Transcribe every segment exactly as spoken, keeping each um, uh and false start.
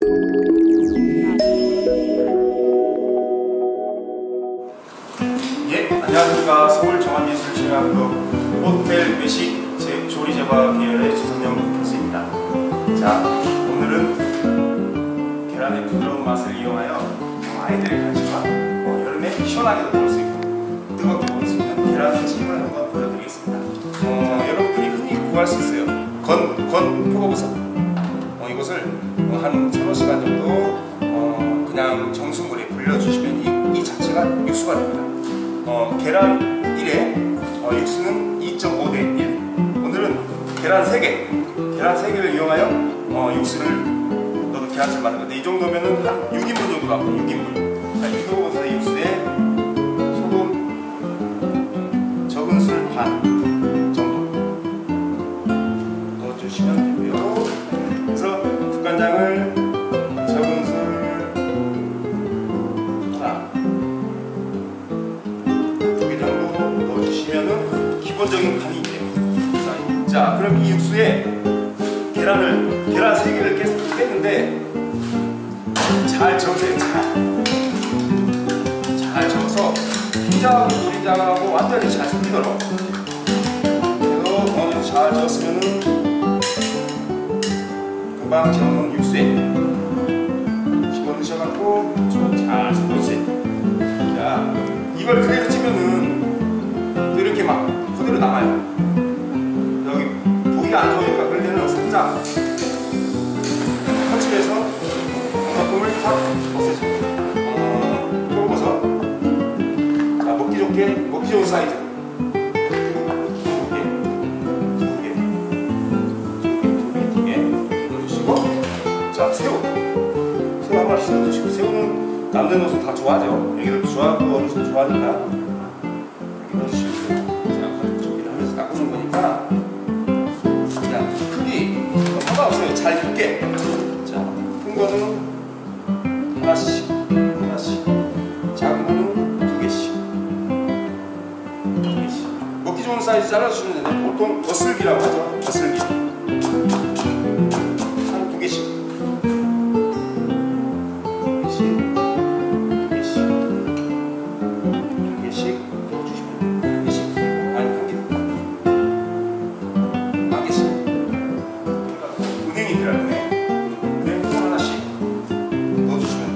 예, 안녕하십니까. 서울종합예술체험학교 호텔 외식 조리 제과 계열의 주선영 교수입니다. 자, 오늘은 계란의 부드러운 맛을 이용하여 아이들의 간식과 어, 여름에 시원하게 먹을 수 있고 뜨겁게 먹을 수 있는 계란찜을 한번 보여드리겠습니다. 어, 여러분들이 흔히 구할 수 있어요. 건, 건 표고버섯. 어, 이것을 한 서너 시간 정도 어, 그냥 정수물에 불려주시면 이, 이 자체가 육수가 됩니다. 어, 계란 일에 어, 육수는 이 점 오 대 일. 오늘은 계란 세 개, 계란 세 개를 이용하여 어, 육수를 넣어서 계란찜 만든 건데 이 정도면은 한 육 인분 정도 나옵니다. 육 인분. 자, 이 표고버섯의 육수에 소금 적은 술 반 정도 넣어주시면 되고요. 그래서 국간장을 적은 술 하나 두 개 정도 넣어주시면은 기본적인 간이 됩니다. 자, 그럼 이 육수에 계란을 계란 세 개를 깼, 깼는데 잘 저으세요. 잘, 잘 저어서 흰자하고 노른자하고 완전히 잘 섞이도록. 그래서 어느 정도 잘 저었으면은 금방 저은 육수에 집어넣으셔갖고 좀 잘 섞어주세요. 자, 이걸 그대로 찌면은 또 이렇게 막 그대로 남아요. 여기 보기가 안 좋으니까 그럴 때는 살짝 터치해서 거품을 싹 없애줍니다. 어, 표고버섯. 자, 먹기 좋게, 먹기 좋은 사이즈. 두 개, 두 개, 두 개, 두 개, 두 개 넣어주시고. 자, 새우. 새우 한 마리씩 넣어주시고. 새우는 남들 넣어서 다 좋아하죠. 애기들도 좋아하고 어른들도 좋아하니까. 여기 넣어주시고. 자, 저기 하면서 닦는 거니까. 그냥 크기 상관없어요. 잘 익게. 자, 큰 거는 하나씩, 하나씩. 작은 거는 두 개씩. 두 개씩. 먹기 좋은 사이즈 잘라주시면 되는데 보통 거슬기라고 하죠. 거슬기. 한 두 개씩. 두 개씩. 두 개씩. 두 개씩 넣어주시면 돼요. 두 개씩. 아니, 한 개. 한 개씩. 은행이 들어가네. 은행 하나씩 넣어주시면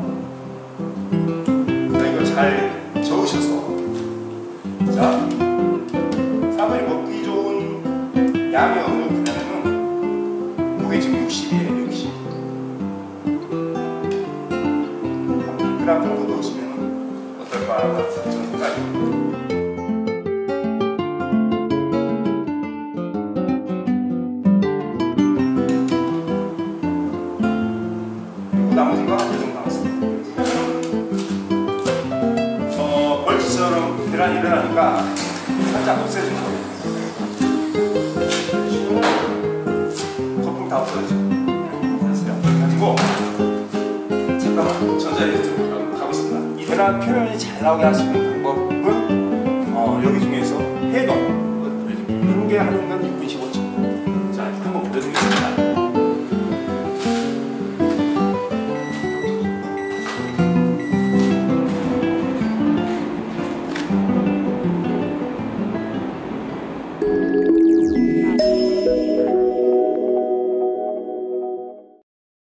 되고. 자, 이걸 잘 저으셔서. 자, 사람들이 먹기 좋은 양이 어느 정도 되냐면은 이게 지금 육십이에요. 육십. 한 백 그램 정도 넣으시면 어떨까 저는 생각입니다. 나머지가 이 정도 남았습니다. 어, 벌집처럼 계란이 일어나니까 살짝 없애주는 거예요. 거품 다 없어지죠. 됐어요. 가지고 잠깐만 전자레인지 좀 가보겠습니다. 이 계란 표현이 잘 나오게 할 수 있는 방법은 어, 여기 중에서 해동 한 개 하는 건 육 분 십오 초.